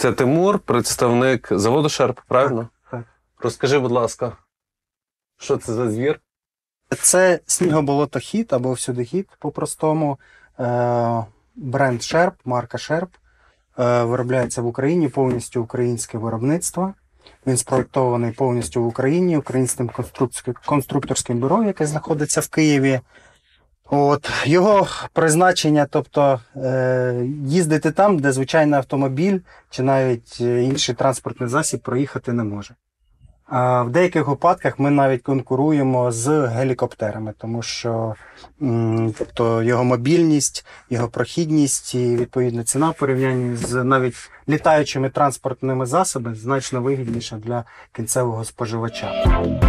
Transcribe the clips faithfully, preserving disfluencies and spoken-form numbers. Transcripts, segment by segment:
Це Тимур, представник заводу «Шерп», правильно? Так, так. Розкажи, будь ласка, що це за звір? Це снігоболотохід або всюдихід по-простому. Бренд «Шерп», марка «Шерп». Виробляється в Україні, повністю українське виробництво. Він спроєктований повністю в Україні, українським конструкторським бюро, яке знаходиться в Києві. От. Його призначення, тобто е, їздити там, де звичайний автомобіль чи навіть інший транспортний засіб проїхати не може. А в деяких випадках ми навіть конкуруємо з гелікоптерами, тому що м, тобто його мобільність, його прохідність і відповідна ціна в порівнянні з навіть літаючими транспортними засобами значно вигідніша для кінцевого споживача.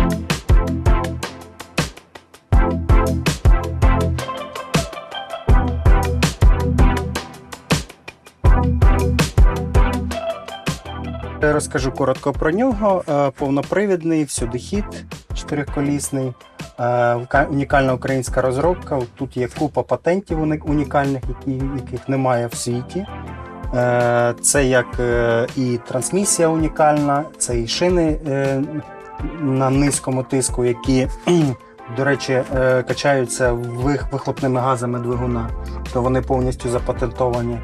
Я розкажу коротко про нього. Повнопривідний, всюдихід, чотириколісний, унікальна українська розробка. Тут є купа патентів унікальних, яких немає в світі. Це як і трансмісія унікальна, це і шини на низькому тиску, які, до речі, качаються вихлопними газами двигуна, то вони повністю запатентовані.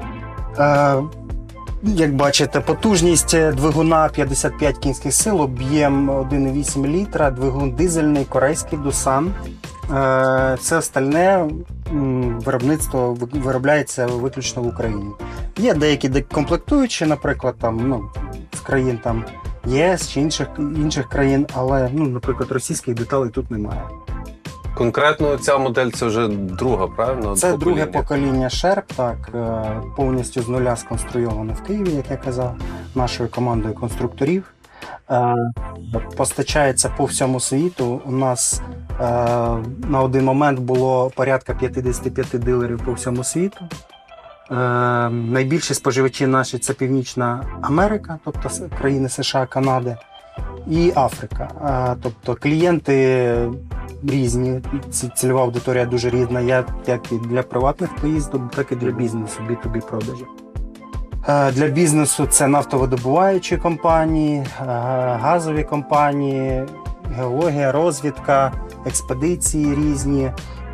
Як бачите, потужність двигуна п'ятдесят п'ять кінських сил, об'єм один і вісім літра, двигун дизельний, корейський Дусан. Це остальне виробництво виробляється виключно в Україні. Є деякі комплектуючі, наприклад, там, ну, з країн там, ЄС чи інших, інших країн, але, ну, наприклад, російських деталей тут немає. Конкретно ця модель це вже друга, правильно? Це покоління. Друге покоління «Шерп», так, повністю з нуля сконструйоване в Києві, як я казав, нашою командою конструкторів. Постачається по всьому світу. У нас на один момент було порядка п'ятдесят п'ять дилерів по всьому світу. Найбільші споживачі наші – це Північна Америка, тобто країни США, Канади, і Африка. Тобто клієнти різні, цільова аудиторія дуже різна, як і для приватних поїздок, так і для бізнесу, бі ту бі продажів. Для бізнесу це нафтовидобуваючі компанії, газові компанії, геологія, розвідка, експедиції різні.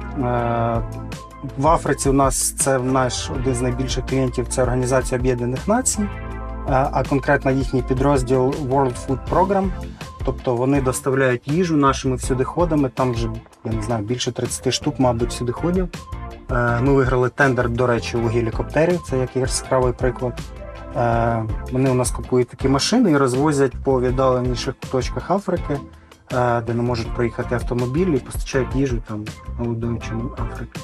В Африці у нас це наш один з найбільших клієнтів – це Організація Об'єднаних Націй, а конкретно їхній підрозділ World Food Program. Тобто вони доставляють їжу нашими всюдиходами, там вже, я не знаю, більше тридцять штук, мабуть, всюдиходів. Ми виграли тендер, до речі, у гелікоптерів, це як яскравий приклад. Вони у нас купують такі машини і розвозять по віддаленіших точках Африки, де не можуть проїхати автомобілі, і постачають їжу там голодуючим Африки.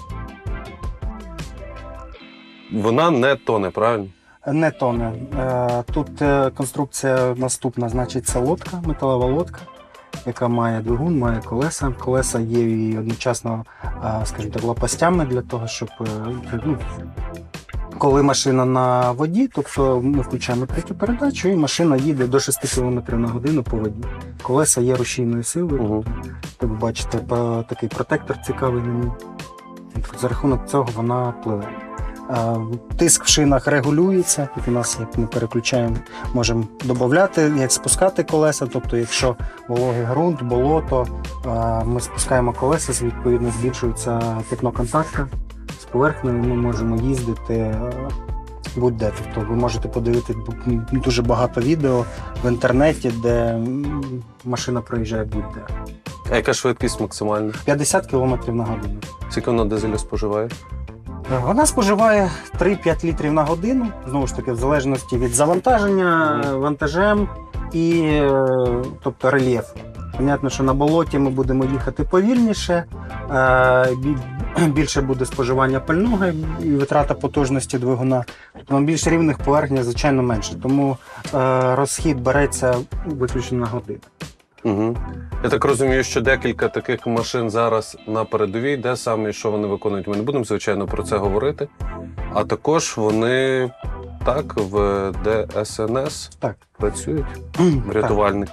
Вона не тоне, правильно? Не тоне. Тут конструкція наступна, значить, це лодка, металева лодка, яка має двигун, має колеса. Колеса є і одночасно, скажімо так, лопастями для того, щоб, ну, коли машина на воді, тобто ми включаємо третю передачу і машина їде до шести кілометрів на годину по воді. Колеса є рушійною силою. Угу. Як ви бачите, такий протектор цікавий на ній. За рахунок цього вона пливе. Тиск в шинах регулюється, тут у нас, як ми переключаємо, можемо додати, як спускати колеса, тобто якщо вологий ґрунт, болото, ми спускаємо колеса, відповідно збільшується тепло контакту з поверхнею, ми можемо їздити будь-де. Тобто ви можете подивитися дуже багато відео в інтернеті, де машина проїжджає будь-де. А яка швидкість максимальна? п'ятдесят кілометрів на годину. Скільки вона дизелю споживає? Вона споживає три-п'ять літрів на годину, знову ж таки, в залежності від завантаження, вантажем і, тобто, рельєф. Понятно, що на болоті ми будемо їхати повільніше, більше буде споживання пального і витрата потужності двигуна. Тобто на більш рівних поверхнях, звичайно, менше, тому розхід береться виключно на годину. Угу. Я так розумію, що декілька таких машин зараз на передовій, де саме, що вони виконують, ми не будемо, звичайно, про це говорити. А також вони, так, в Де Ес Ен Ес так. працюють, рятувальників.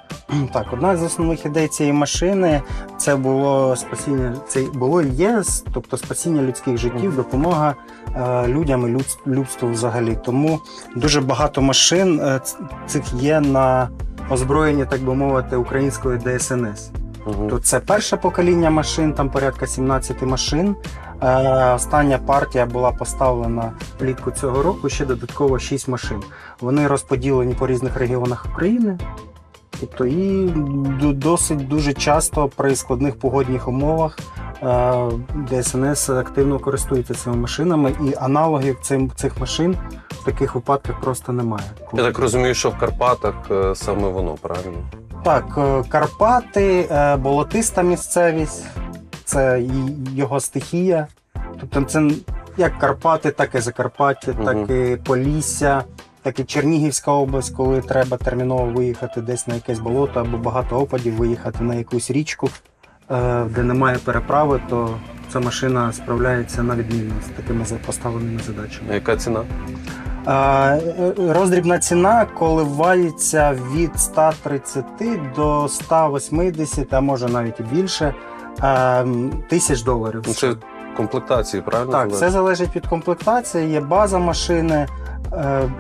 Так, одна з основних ідей цієї машини це було спасіння, це було і є, тобто спасіння людських життів, допомога е, людям і людс- людству взагалі. Тому дуже багато машин е, ц- цих є на озброєнні, так би мовити, української Д С Н С. Угу. То це перше покоління машин, там порядка сімнадцять машин. Е, остання партія була поставлена влітку цього року, ще додатково шість машин. Вони розподілені по різних регіонах України. Тобто і д- досить дуже часто при складних погодних умовах е, Д С Н С активно користується цими машинами, і аналогів цим, цих машин в таких випадках просто немає. Я так розумію, що в Карпатах е, саме воно, правильно? Так, е, Карпати, е, болотиста місцевість, це і його стихія. Тобто це як Карпати, так і Закарпаття, Мгм. так і Полісся, так і Чернігівська область, коли треба терміново виїхати десь на якесь болото або багато опадів, виїхати на якусь річку, е, де немає переправи, то ця машина справляється на відмінно з такими за- поставленими задачами. А яка ціна? Е, Роздрібна ціна коливається від ста тридцяти до ста вісімдесят, а може навіть і більше, е, тисяч доларів. Ну, це комплектації, правильно? Так, залежить? все залежить від комплектації, є база машини, е,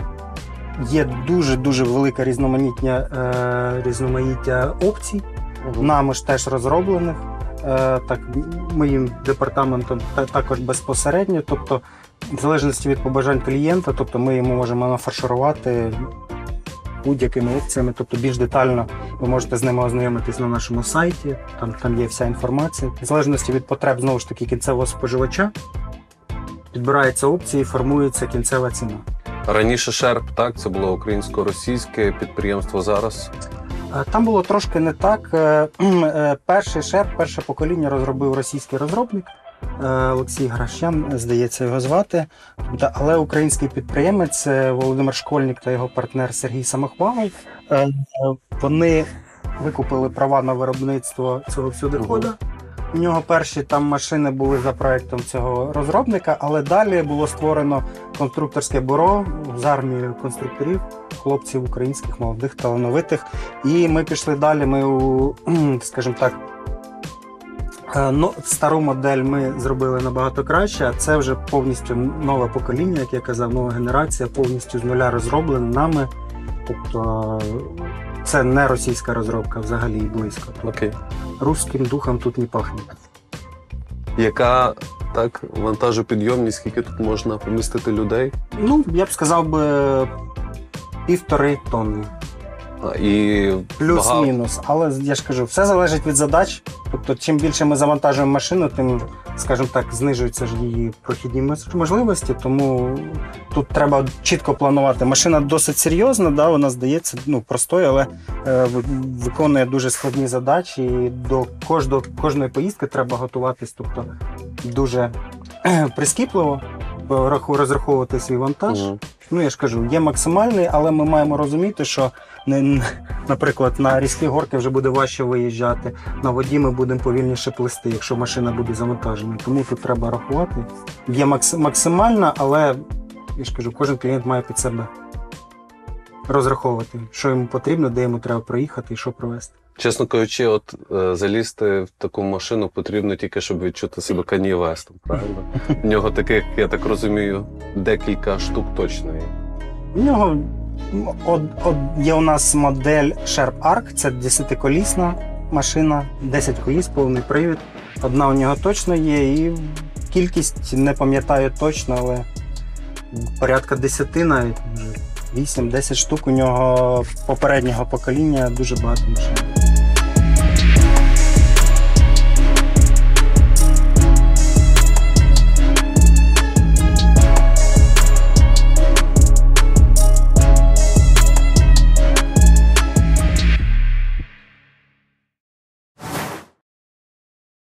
є дуже-дуже велика різноманітня, е, різноманіття опцій, Мгм. нами ж теж розроблених, е, так, моїм департаментом та- також безпосередньо, тобто в залежності від побажань клієнта, тобто ми йому можемо нафарширувати будь-якими опціями, тобто більш детально ви можете з ними ознайомитись на нашому сайті, там, там є вся інформація. В залежності від потреб, знову ж таки, кінцевого споживача, підбираються опції, формується кінцева ціна. Раніше Шерп, так, це було українсько-російське підприємство зараз. Е, Там було трошки не так. Е, е, Перший шерп, перше покоління розробив російський розробник е, Олексій Гращан, здається, його звати. Тобто, але український підприємець е, Володимир Школьник та його партнер Сергій Самохвалов, е, е, вони викупили права на виробництво цього всюдихода. У нього перші там машини були за проектом цього розробника, але далі було створено конструкторське бюро з армією конструкторів, хлопців українських, молодих, талановитих. І ми пішли далі. Ми у, скажімо так, е, ну, стару модель ми зробили набагато краще, а це вже повністю нове покоління, як я казав, нова генерація, повністю з нуля розроблена нами. Тобто е, це не російська розробка взагалі і близько. Окей. Русським духом тут не пахне. Яка так вантажопідйомність, скільки тут можна помістити людей? Ну, я б сказав би півтори тонни. А, і багато. Плюс-мінус. Але я ж кажу, все залежить від задач. Тобто, чим більше ми завантажуємо машину, тим, скажімо так, знижуються ж її прохідні мож- можливості. Тому тут треба чітко планувати. Машина досить серйозна, да, вона здається ну, простою, але е, ви- виконує дуже складні задачі. І до кожного, кожної поїздки треба готуватись. Тобто дуже е, прискіпливо е, раху- розраховувати свій вантаж. Мгм. Ну, я ж кажу, є максимальний, але ми маємо розуміти, що, не, наприклад, на різкі горки вже буде важче виїжджати, на воді ми будемо повільніше плисти, якщо машина буде завантажена. Тому тут треба рахувати. Є макс, максимальна, але, я ж кажу, кожен клієнт має під себе розраховувати, що йому потрібно, де йому треба проїхати і що провести. Чесно кажучи, от е, залізти в таку машину потрібно тільки, щоб відчути себе Кані Вестом, правильно? В нього таких, я так розумію, декілька штук точно є. У нього од, од, є у нас модель Sharp Arc, це десятиколісна машина, десять коліс, повний привід. Одна у нього точно є, і кількість не пам'ятаю точно, але порядка десяти навіть, може вісім-десять штук у нього попереднього покоління, дуже багато машин.